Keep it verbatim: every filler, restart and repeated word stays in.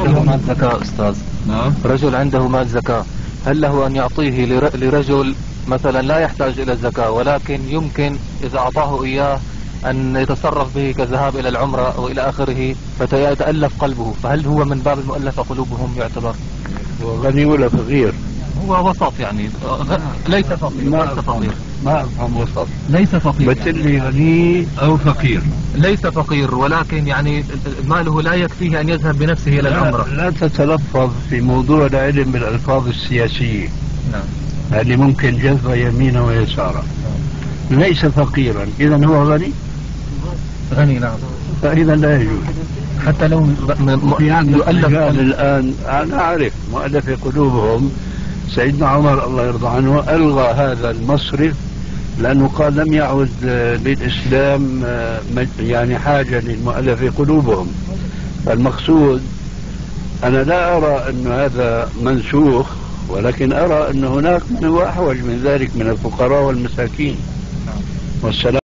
عنده مال زكاة أستاذ. نعم. رجل عنده مال زكاة، هل له أن يعطيه لرجل مثلا لا يحتاج إلى الزكاة ولكن يمكن إذا أعطاه إياه أن يتصرف به كذهاب إلى العمرة وإلى آخره فيتألف قلبه، فهل هو من باب المؤلف قلوبهم يعتبر؟ غني ولا فقير؟ هو وسط يعني، ليس فقير. ما ليس فقير. ما أفهم وسط. ليس فقير. بس اللي غني أو فقير. ليس فقير ولكن يعني ماله لا يكفيه أن يذهب بنفسه إلى العمرة. لا, لا تتلفظ في موضوع العلم بالألفاظ السياسية. نعم. اللي ممكن جذب يمينا ويسارا. ليس فقيرا، إذا هو غني؟ غني نعم. فإذا لا يجوز. حتى لو يعني يؤلف الآن أنا أعرف مؤلف قلوبهم سيدنا عمر الله يرضى عنه ألغى هذا المصرف لأنه قال لم يعد للإسلام يعني حاجة للمؤلف قلوبهم. فالمقصود أنا لا أرى أن هذا منسوخ، ولكن أرى أن هناك من هو أحوج من ذلك من الفقراء والمساكين. والسلام.